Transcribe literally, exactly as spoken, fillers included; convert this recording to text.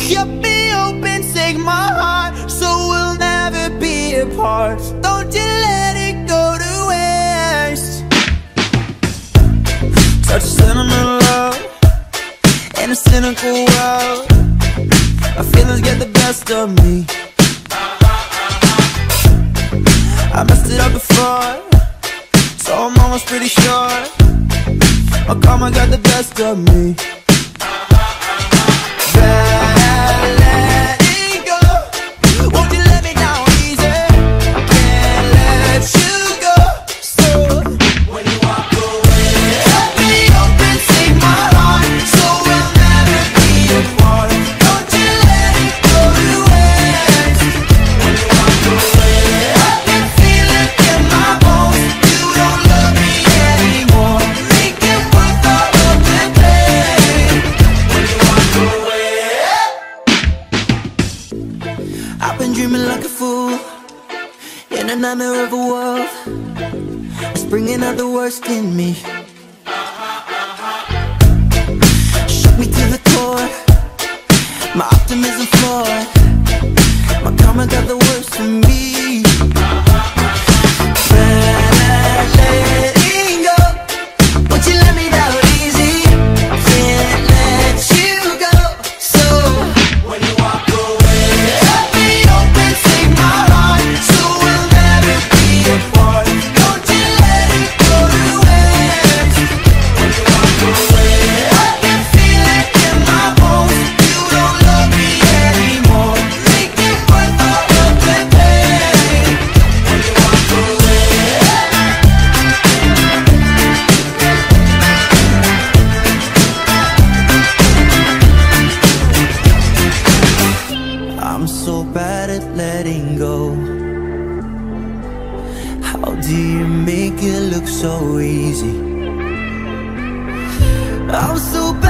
Cut me open, take my heart, so we'll never be apart. Don't you let it go to waste. Such sentimental love in a cynical world. Our feelings get the best of me. I messed it up before, so I'm almost pretty sure my karma got the best of me. Bad letting go. Won't you let me down easy? Can't let you go. So when you walk away, cut me open, take my heart, so we'll never be apart. Don't you let it go to waste. When you walk away, I can feel it in my bones. You don't love me anymore. Make it worth all of the pain. When you walk away, I've been dreaming like a fool in a nightmare of a world. It's bringing out the worst in me. Shook me to the core, my optimism flawed. My karma got the worst of me. Bad letting go. Won't you let me down easy? Can't let you go. So when you walk away, cut me open, take my heart, so we'll never be apart. Don't you let it go to waste. When you walk away, I can feel it in my bones. You don't love me anymore. Make it worth all of the pain. When you walk away, I'm so bad at letting go. How do you make it look so easy? I'm so bad